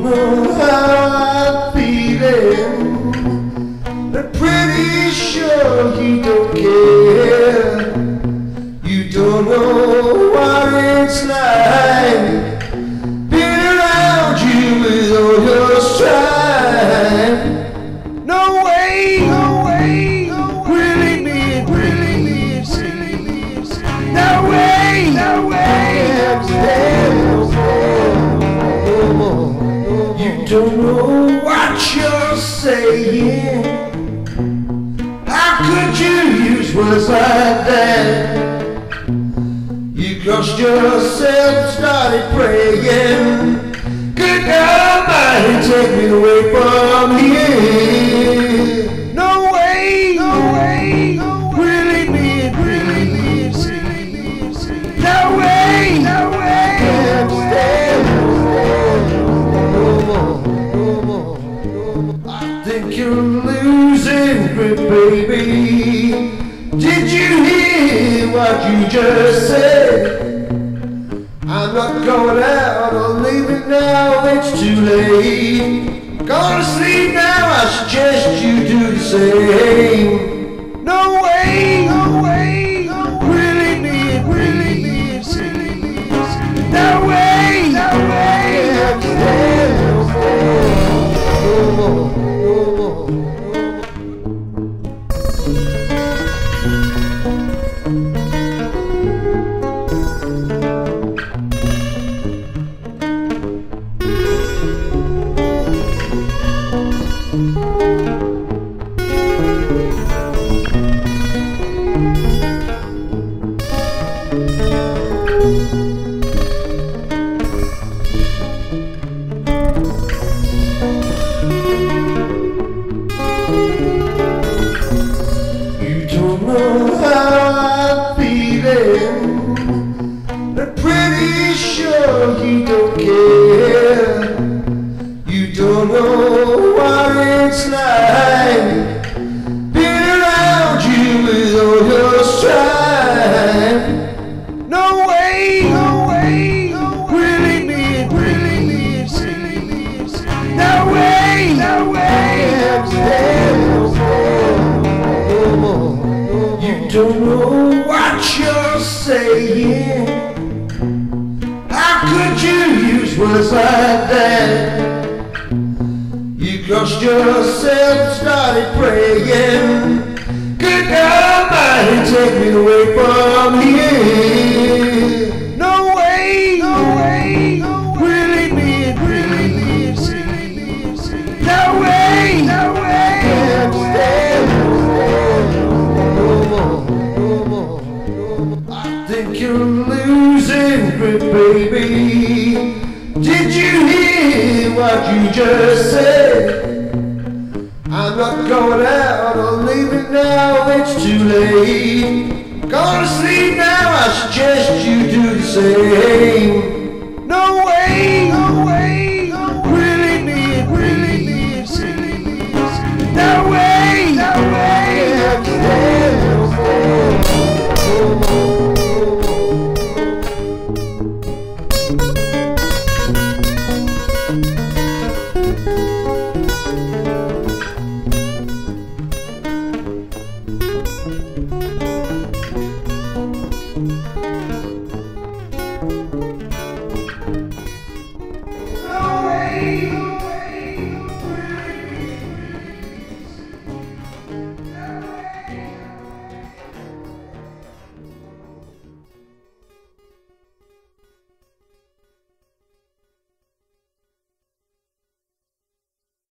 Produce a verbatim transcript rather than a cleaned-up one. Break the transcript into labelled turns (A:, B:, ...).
A: know how I'm feeling. I'm pretty sure you don't care. You don't know what it's like being around you with all your strife. No way, no way, no way. Really need, really need, really need. No way, no way. You don't know what you're saying. How could you use words like that? You crossed yourself, started praying. Good God Almighty, take me away from here. No way, no way, no way. Really need, really need, really need. No way, no way. I think you're losing grip, baby. Did you hear what you just said? I'm not going out, I'm leaving now, it's too late. Gonna sleep now, I suggest you do the same. No way, no way, no way. Really need, really need, really need. No way, no way. Know how I'm feeling. I'm pretty sure you don't care. You don't know what it's like being around you with all your strife. No way, no way, no way. Really need, really need, really need. No way, no way. You don't know what you're saying. How could you use words like that? You crossed yourself, started praying. Good God Almighty, take me away from here. No way, no way, no way. Really need, really need, really need. No way, no way. I think you're losing grip, baby. Did you hear what you just said? I'm not going out, I'm leaving now, it's too late. Gonna sleep now, I suggest you do the same. No way, no way, no way. Really need, really need, really need. No way, no way.